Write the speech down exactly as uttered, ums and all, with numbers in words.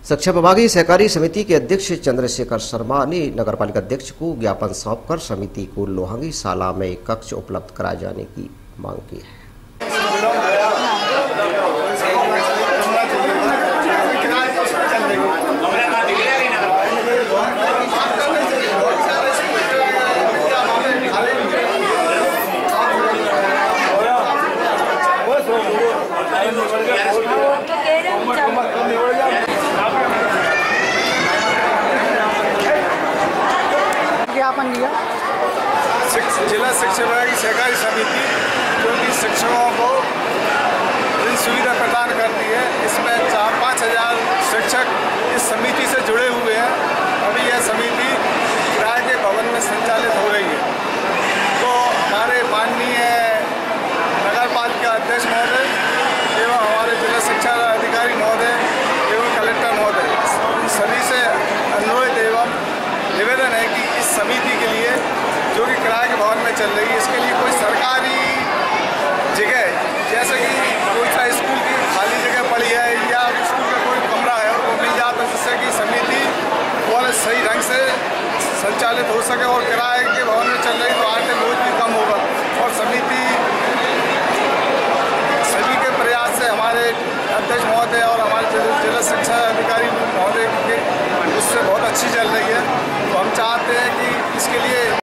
शिक्षा विभागीय सहकारी समिति के अध्यक्ष चंद्रशेखर शर्मा ने नगरपालिका अध्यक्ष को ज्ञापन सौंपकर समिति को लोहांगी शाला में कक्ष उपलब्ध कराए जाने की मांग की है। ज्ञापन दिया जिला शिक्षा विभाग की सहकारी समिति जो कि शिक्षकों को इन सुविधा प्रदान करती है। इसमें चार पाँच हजार शिक्षक इस समिति से जुड़े हुए हैं। अभी यह समिति किराए के भवन में संचालित हो रही है। तो हमारे माननीय नगर पालिका अध्यक्ष महोदय एवं हमारे जिला शिक्षा अधिकारी महोदय एवं कलेक्टर महोदय इन सभी से अनुरोध एवं निवेदन है कि इस समिति के लिए जो कि किराए के भवन में चल रही है, इसके लिए कोई सरकारी जगह जैसे कि कोई सा स्कूल की खाली जगह पड़ी है या स्कूल का कोई कमरा है वो मिल जाता, जिससे कि समिति और सही ढंग से संचालित हो सके और किराए के भवन में चल रही तो आर्थिक बोझ भी कम होगा। और समिति सभी के प्रयास से हमारे अध्यक्ष महोदय और हमारे जिला शिक्षा अधिकारी महोदय की उससे बहुत अच्छी चल रही है। तो हम चाहते हैं कि इसके लिए